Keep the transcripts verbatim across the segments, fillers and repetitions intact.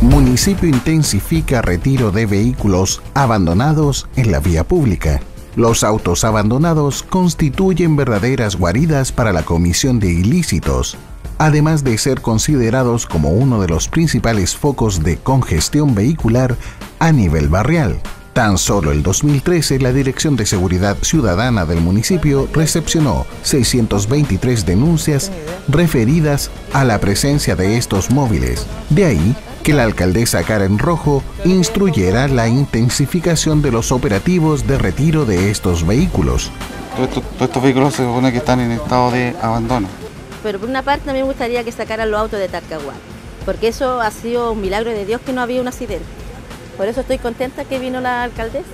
Municipio intensifica retiro de vehículos abandonados en la vía pública. Los autos abandonados constituyen verdaderas guaridas para la comisión de ilícitos, además de ser considerados como uno de los principales focos de congestión vehicular a nivel barrial. Tan solo el dos mil trece, la Dirección de Seguridad Ciudadana del municipio recepcionó seiscientas veintitrés denuncias referidas a la presencia de estos móviles. De ahí que la alcaldesa Karen Rojo instruyera la intensificación de los operativos de retiro de estos vehículos. Todos estos, todos estos vehículos se supone que están en estado de abandono. Pero por una parte a mí me gustaría que sacaran los autos de Talcahuano, porque eso ha sido un milagro de Dios que no había un accidente. Por eso estoy contenta que vino la alcaldesa.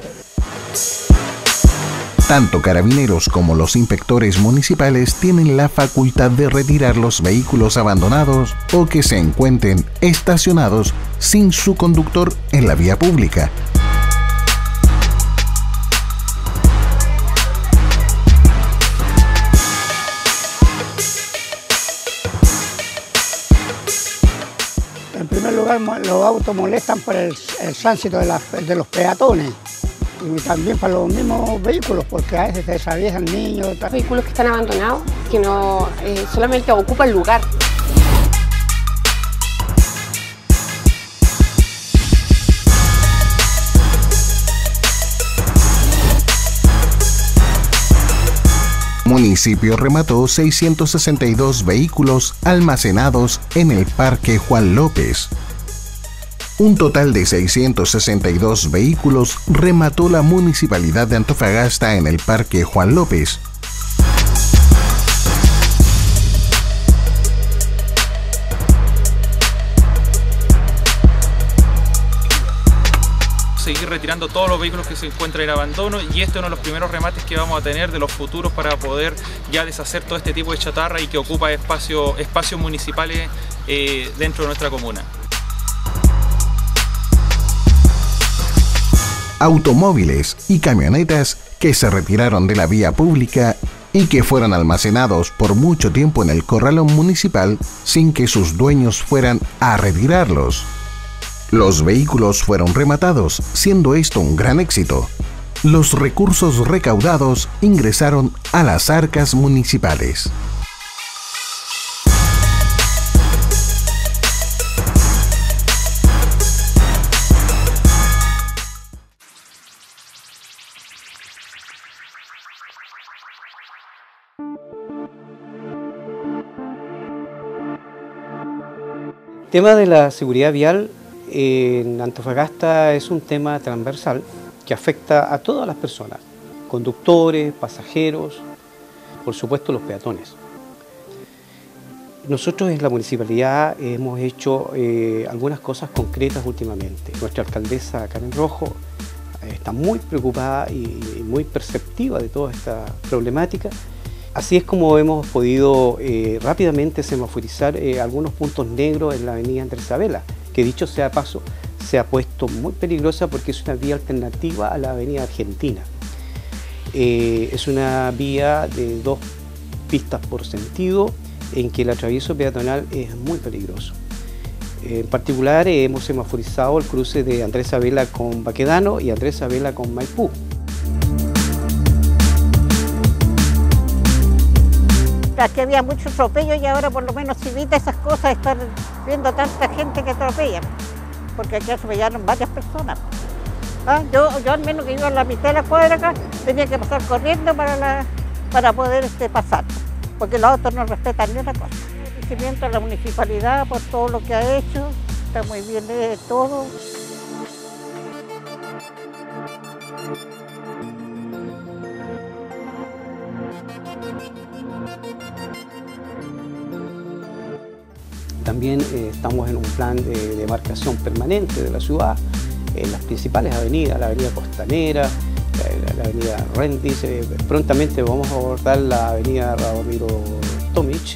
Tanto carabineros como los inspectores municipales tienen la facultad de retirar los vehículos abandonados o que se encuentren estacionados sin su conductor en la vía pública. En primer lugar, los autos molestan por el, el tránsito de, la, de los peatones y también para los mismos vehículos, porque a veces se atraviesan niños. Vehículos que están abandonados, que no eh, solamente ocupan lugar. Municipio remató seiscientos sesenta y dos vehículos almacenados en el Parque Juan López. Un total de seiscientos sesenta y dos vehículos remató la Municipalidad de Antofagasta en el Parque Juan López. Seguir retirando todos los vehículos que se encuentran en abandono, y este es uno de los primeros remates que vamos a tener de los futuros para poder ya deshacer todo este tipo de chatarra y que ocupa espacio, espacios municipales eh, dentro de nuestra comuna. Automóviles y camionetas que se retiraron de la vía pública y que fueron almacenados por mucho tiempo en el corralón municipal sin que sus dueños fueran a retirarlos. Los vehículos fueron rematados, siendo esto un gran éxito. Los recursos recaudados ingresaron a las arcas municipales. El tema de la seguridad vial en Antofagasta es un tema transversal que afecta a todas las personas, conductores, pasajeros, por supuesto los peatones. Nosotros en la municipalidad hemos hecho eh, algunas cosas concretas últimamente. Nuestra alcaldesa Karen Rojo eh, está muy preocupada y, y muy perceptiva de toda esta problemática. Así es como hemos podido eh, rápidamente semaforizar eh, algunos puntos negros en la avenida Andrés Sabela, que dicho sea de paso, se ha puesto muy peligrosa porque es una vía alternativa a la avenida Argentina. Eh, es una vía de dos pistas por sentido en que el atravieso peatonal es muy peligroso. En particular eh, hemos semaforizado el cruce de Andrés Sabela con Baquedano y Andrés Sabela con Maipú. Aquí había mucho atropello y ahora por lo menos se evita esas cosas, estar viendo tanta gente que atropella, porque aquí atropellaron varias personas. ¿Ah? Yo, yo al menos que iba a la mitad de la cuadra acá, tenía que pasar corriendo para, la, para poder este, pasar, porque los autos no respetan ni una cosa. Agradecimiento a la municipalidad por todo lo que ha hecho, está muy bien eh, todo. También eh, estamos en un plan de demarcación permanente de la ciudad, en las principales avenidas, la avenida Costanera, la, la avenida Rendis, eh, prontamente vamos a abordar la avenida Radomiro Tomic.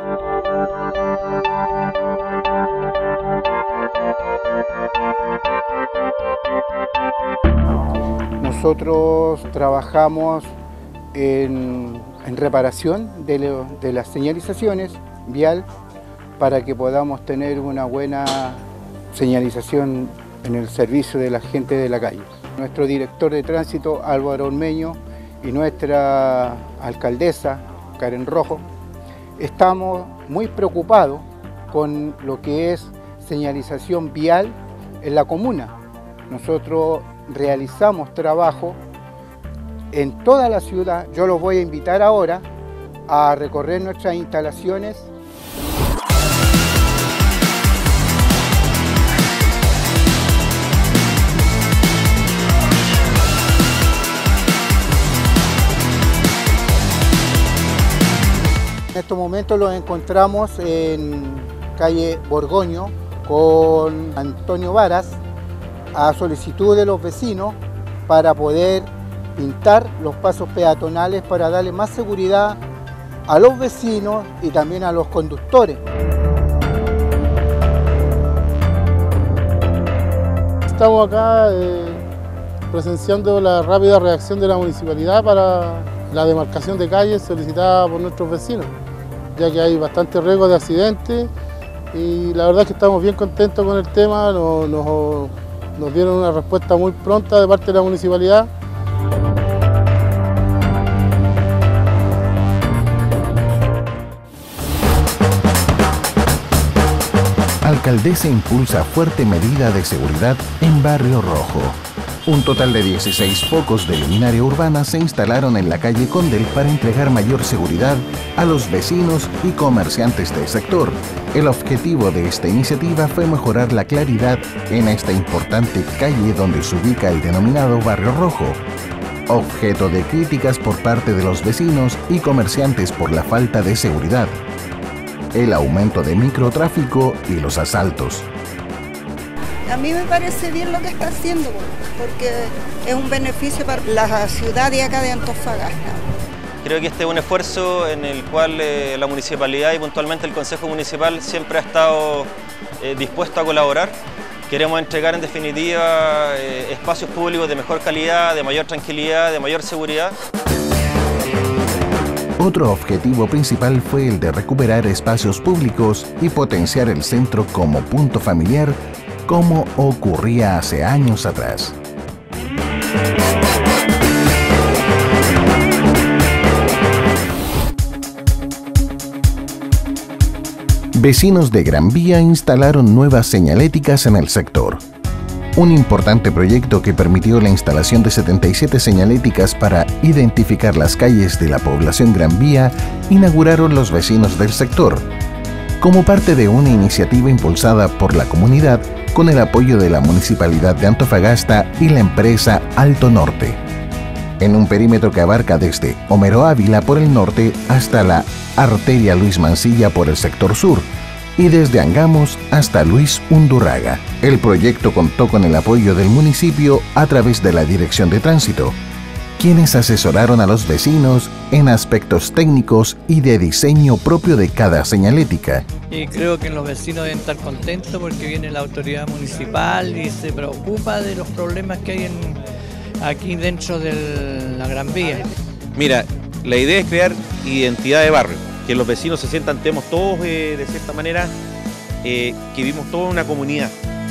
Nosotros trabajamos en, en reparación de, lo, de las señalizaciones vial para que podamos tener una buena señalización en el servicio de la gente de la calle. Nuestro director de tránsito, Álvaro Ormeño, y nuestra alcaldesa, Karen Rojo, estamos muy preocupados con lo que es señalización vial en la comuna. Nosotros realizamos trabajo en toda la ciudad. Yo los voy a invitar ahora a recorrer nuestras instalaciones. En estos momentos los encontramos en calle Borgoño con Antonio Varas a solicitud de los vecinos para poder pintar los pasos peatonales para darle más seguridad a los vecinos y también a los conductores. Estamos acá eh, presenciando la rápida reacción de la municipalidad para la demarcación de calles solicitada por nuestros vecinos, ya que hay bastante riesgo de accidentes y la verdad es que estamos bien contentos con el tema, nos, nos, nos dieron una respuesta muy pronta de parte de la municipalidad. Alcaldesa impulsa fuerte medida de seguridad en Barrio Rojo. Un total de dieciséis focos de luminaria urbana se instalaron en la calle Condel para entregar mayor seguridad a los vecinos y comerciantes del sector. El objetivo de esta iniciativa fue mejorar la claridad en esta importante calle donde se ubica el denominado Barrio Rojo, objeto de críticas por parte de los vecinos y comerciantes por la falta de seguridad, el aumento de microtráfico y los asaltos. A mí me parece bien lo que está haciendo, porque es un beneficio para la ciudad de acá de Antofagasta. Creo que este es un esfuerzo en el cual eh, la municipalidad y puntualmente el Consejo Municipal siempre ha estado eh, dispuesto a colaborar. Queremos entregar en definitiva eh, espacios públicos de mejor calidad, de mayor tranquilidad, de mayor seguridad. Otro objetivo principal fue el de recuperar espacios públicos y potenciar el centro como punto familiar, como ocurría hace años atrás. Vecinos de Gran Vía instalaron nuevas señaléticas en el sector. Un importante proyecto que permitió la instalación de setenta y siete señaléticas para identificar las calles de la población Gran Vía inauguraron los vecinos del sector, como parte de una iniciativa impulsada por la comunidad con el apoyo de la Municipalidad de Antofagasta y la empresa Alto Norte, en un perímetro que abarca desde Homero Ávila por el norte hasta la arteria Luis Mansilla por el sector sur, y desde Angamos hasta Luis Undurraga. El proyecto contó con el apoyo del municipio a través de la Dirección de Tránsito, quienes asesoraron a los vecinos en aspectos técnicos y de diseño propio de cada señalética. Y creo que los vecinos deben estar contentos porque viene la autoridad municipal y se preocupa de los problemas que hay en, aquí dentro de la Gran Vía. Mira, la idea es crear identidad de barrio, que los vecinos se sientan temos todos eh, de cierta manera, eh, que vivimos todos en una comunidad.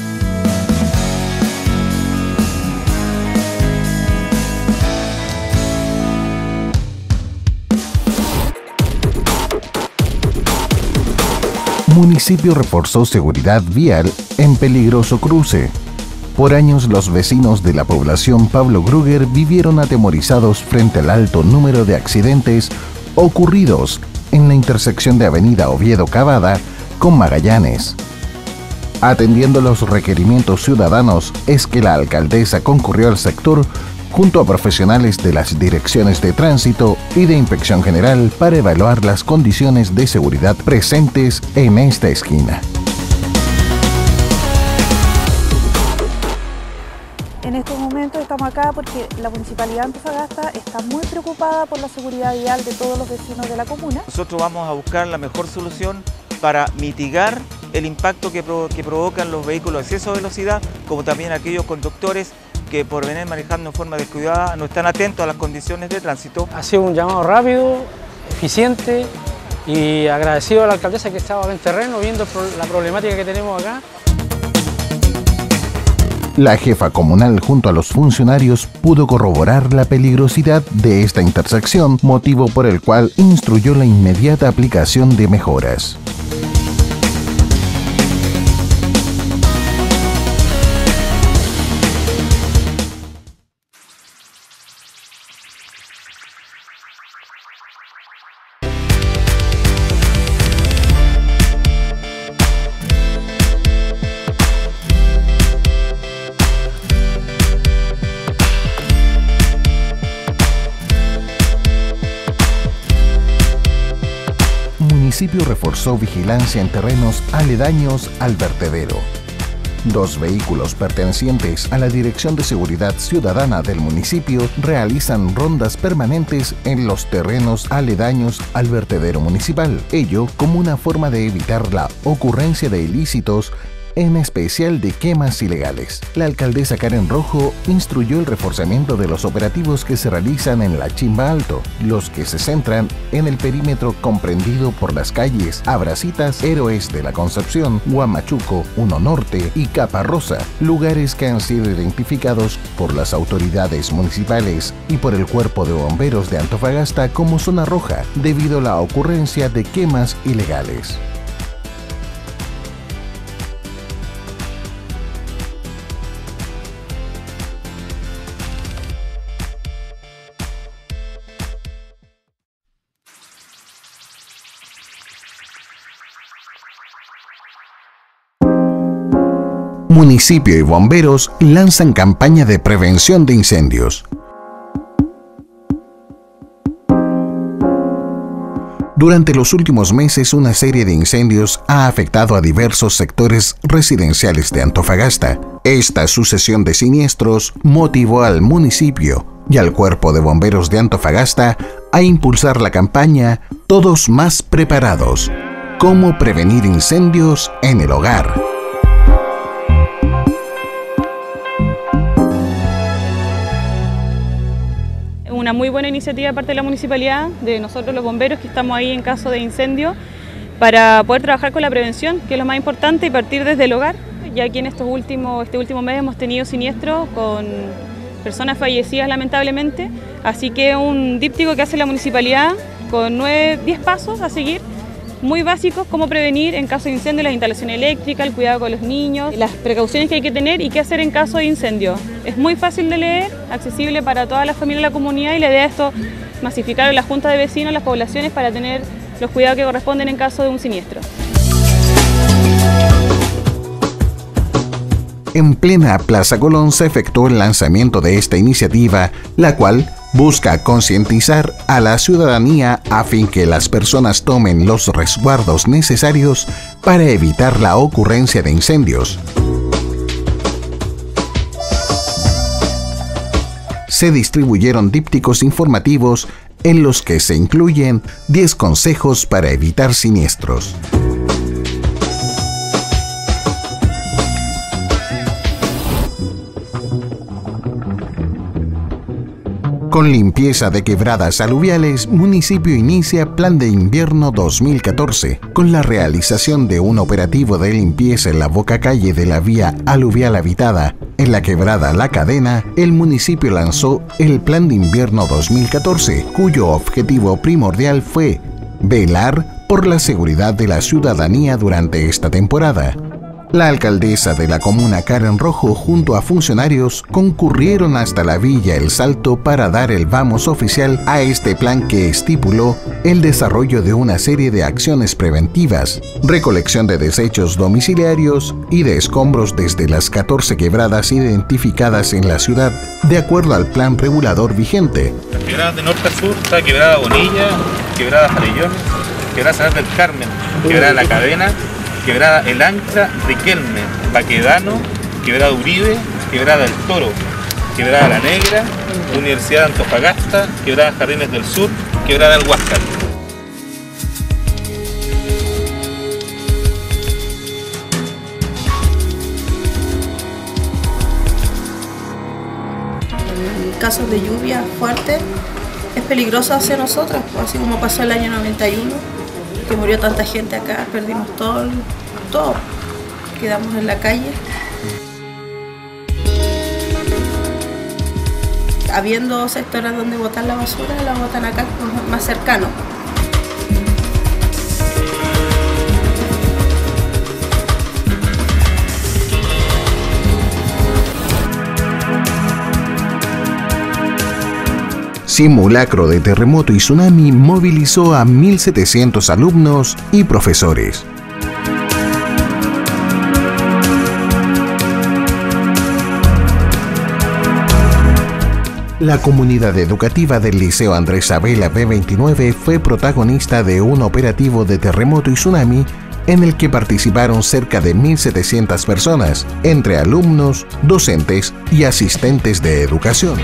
Municipio reforzó seguridad vial en peligroso cruce. Por años los vecinos de la población Pablo Gruger vivieron atemorizados frente al alto número de accidentes ocurridos en la intersección de Avenida Oviedo Cavada con Magallanes. Atendiendo los requerimientos ciudadanos es que la alcaldesa concurrió al sector junto a profesionales de las direcciones de tránsito y de inspección general para evaluar las condiciones de seguridad presentes en esta esquina. En estos momentos estamos acá porque la Municipalidad de Antofagasta está muy preocupada por la seguridad vial de todos los vecinos de la comuna. Nosotros vamos a buscar la mejor solución para mitigar el impacto que, pro, que provocan los vehículos de exceso de velocidad, como también aquellos conductores que por venir manejando en forma descuidada no están atentos a las condiciones de tránsito. Ha sido un llamado rápido, eficiente y agradecido a la alcaldesa que estaba en terreno viendo la problemática que tenemos acá. La jefa comunal junto a los funcionarios pudo corroborar la peligrosidad de esta intersección, motivo por el cual instruyó la inmediata aplicación de mejoras. El municipio reforzó vigilancia en terrenos aledaños al vertedero. Dos vehículos pertenecientes a la Dirección de Seguridad Ciudadana del municipio realizan rondas permanentes en los terrenos aledaños al vertedero municipal, ello como una forma de evitar la ocurrencia de ilícitos, en especial de quemas ilegales. La alcaldesa Karen Rojo instruyó el reforzamiento de los operativos que se realizan en la Chimba Alto, los que se centran en el perímetro comprendido por las calles Abracitas, Héroes de la Concepción, Huamachuco, Uno Norte y Caparrosa, lugares que han sido identificados por las autoridades municipales y por el Cuerpo de Bomberos de Antofagasta como zona roja debido a la ocurrencia de quemas ilegales. Municipio y bomberos lanzan campaña de prevención de incendios. Durante los últimos meses, una serie de incendios ha afectado a diversos sectores residenciales de Antofagasta. Esta sucesión de siniestros motivó al municipio y al Cuerpo de Bomberos de Antofagasta a impulsar la campaña Todos Más Preparados. ¿Cómo prevenir incendios en el hogar? Una muy buena iniciativa de parte de la municipalidad, de nosotros los bomberos que estamos ahí en caso de incendio, para poder trabajar con la prevención, que es lo más importante, y partir desde el hogar, ya que en estos últimos, este último mes hemos tenido siniestros con personas fallecidas lamentablemente, así que un díptico que hace la municipalidad con nueve, diez pasos a seguir, muy básicos, cómo prevenir en caso de incendio, las instalaciones eléctricas, el cuidado con los niños, las precauciones que hay que tener y qué hacer en caso de incendio. Es muy fácil de leer, accesible para toda la familia de la comunidad, y la idea es esto, masificar en la junta de vecinos, las poblaciones, para tener los cuidados que corresponden en caso de un siniestro. En plena Plaza Colón se efectuó el lanzamiento de esta iniciativa, la cual busca concientizar a la ciudadanía a fin que las personas tomen los resguardos necesarios para evitar la ocurrencia de incendios. Se distribuyeron dípticos informativos en los que se incluyen diez consejos para evitar siniestros. Con limpieza de quebradas aluviales, municipio inicia Plan de Invierno dos mil catorce. Con la realización de un operativo de limpieza en la boca calle de la vía aluvial habitada en la quebrada La Cadena, el municipio lanzó el Plan de Invierno dos mil catorce, cuyo objetivo primordial fue velar por la seguridad de la ciudadanía durante esta temporada. La alcaldesa de la comuna, Karen Rojo, junto a funcionarios, concurrieron hasta la Villa El Salto para dar el vamos oficial a este plan que estipuló el desarrollo de una serie de acciones preventivas, recolección de desechos domiciliarios y de escombros desde las catorce quebradas identificadas en la ciudad, de acuerdo al plan regulador vigente. Las quebradas de norte a sur está quebrada Bonilla, quebrada Farellones, quebrada Salar del Carmen, quebrada La Cadena, quebrada El Ancla, Riquelme, Baquedano, quebrada Uribe, quebrada El Toro, quebrada La Negra, Universidad de Antofagasta, quebrada Jardines del Sur, quebrada El Huáscar. En casos de lluvia fuerte es peligroso hacia nosotros, así como pasó el año noventa y uno. Que murió tanta gente acá, perdimos todo, todo, quedamos en la calle. habiendo sectores donde botar la basura, la botan acá, más cercano. Simulacro de terremoto y tsunami movilizó a mil setecientos alumnos y profesores. La comunidad educativa del Liceo Andrés Sabela B veintinueve fue protagonista de un operativo de terremoto y tsunami en el que participaron cerca de mil setecientas personas, entre alumnos, docentes y asistentes de educación.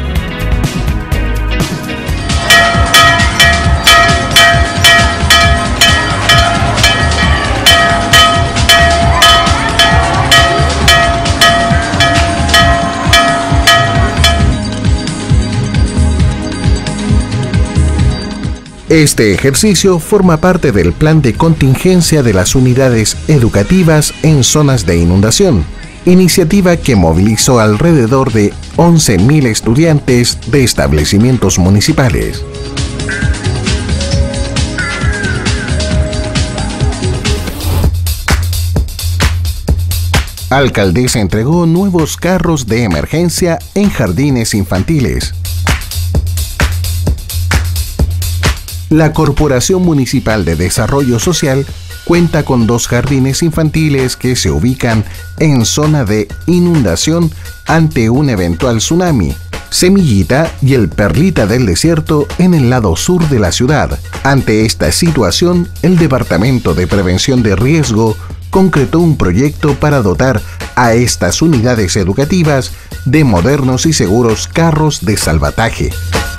Este ejercicio forma parte del plan de contingencia de las unidades educativas en zonas de inundación, iniciativa que movilizó alrededor de once mil estudiantes de establecimientos municipales. Alcaldesa entregó nuevos carros de emergencia en jardines infantiles. La Corporación Municipal de Desarrollo Social cuenta con dos jardines infantiles que se ubican en zona de inundación ante un eventual tsunami, Semillita y el Perlita del Desierto en el lado sur de la ciudad. Ante esta situación, el Departamento de Prevención de Riesgo concretó un proyecto para dotar a estas unidades educativas de modernos y seguros carros de salvataje.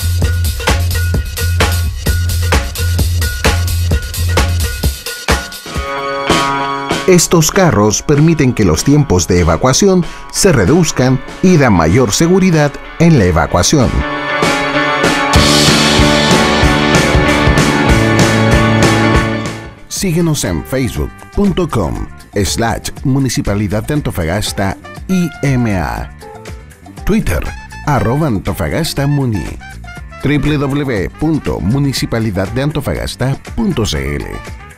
Estos carros permiten que los tiempos de evacuación se reduzcan y dan mayor seguridad en la evacuación. Síguenos en facebook punto com slash Municipalidad de Antofagasta I M A, Twitter arroba Antofagasta Muni, w w w punto municipalidad de antofagasta punto c l.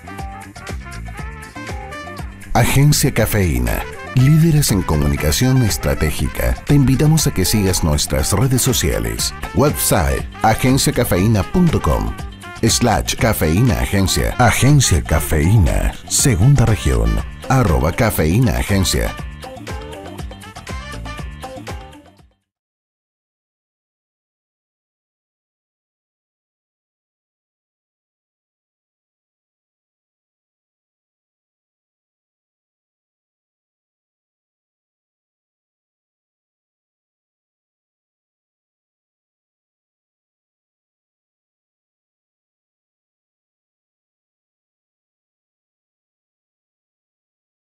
Agencia Cafeína, líderes en comunicación estratégica. Te invitamos a que sigas nuestras redes sociales. Website agencia cafeína punto com slash cafeína agencia. Agencia Cafeína, segunda región, arroba cafeína agencia.